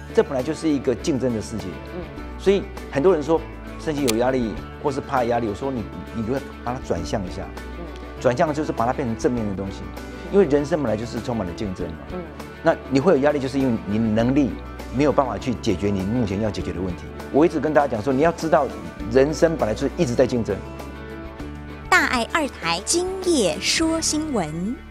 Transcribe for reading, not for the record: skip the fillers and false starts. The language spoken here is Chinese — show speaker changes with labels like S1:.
S1: 这本来就是一个竞争的世界。所以很多人说身心有压力，或是怕压力，我说你如果把它转向一下，转向就是把它变成正面的东西，因为人生本来就是充满了竞争嘛。那你会有压力，就是因为你能力没有办法去解决你目前要解决的问题。我一直跟大家讲说，你要知道，人生本来就是一直在竞争。
S2: 大爱2台今夜说新闻。